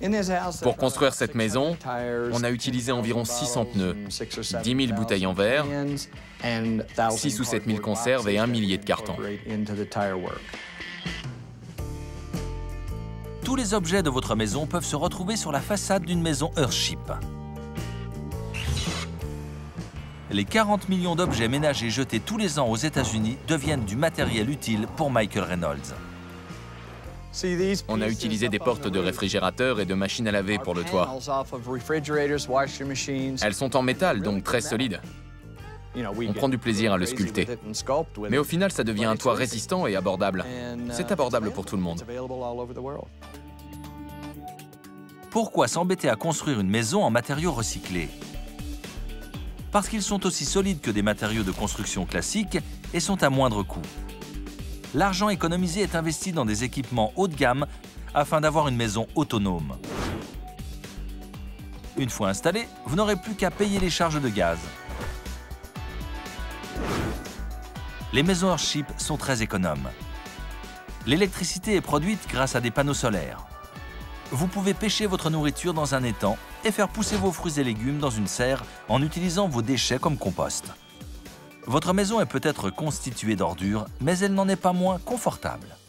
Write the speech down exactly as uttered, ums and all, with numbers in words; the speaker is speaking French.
Pour construire cette maison, on a utilisé environ six cents pneus, dix mille bouteilles en verre, six ou sept mille conserves et un millier de cartons. Tous les objets de votre maison peuvent se retrouver sur la façade d'une maison Earthship. Les quarante millions d'objets ménagers jetés tous les ans aux États-Unis deviennent du matériel utile pour Michael Reynolds. On a utilisé des portes de réfrigérateurs et de machines à laver pour le toit. Elles sont en métal, donc très solides. On prend du plaisir à le sculpter. Mais au final, ça devient un toit résistant et abordable. C'est abordable pour tout le monde. Pourquoi s'embêter à construire une maison en matériaux recyclés? Parce qu'ils sont aussi solides que des matériaux de construction classiques et sont à moindre coût. L'argent économisé est investi dans des équipements haut de gamme afin d'avoir une maison autonome. Une fois installé, vous n'aurez plus qu'à payer les charges de gaz. Les maisons Earthship sont très économes. L'électricité est produite grâce à des panneaux solaires. Vous pouvez pêcher votre nourriture dans un étang et faire pousser vos fruits et légumes dans une serre en utilisant vos déchets comme compost. Votre maison est peut-être constituée d'ordures, mais elle n'en est pas moins confortable.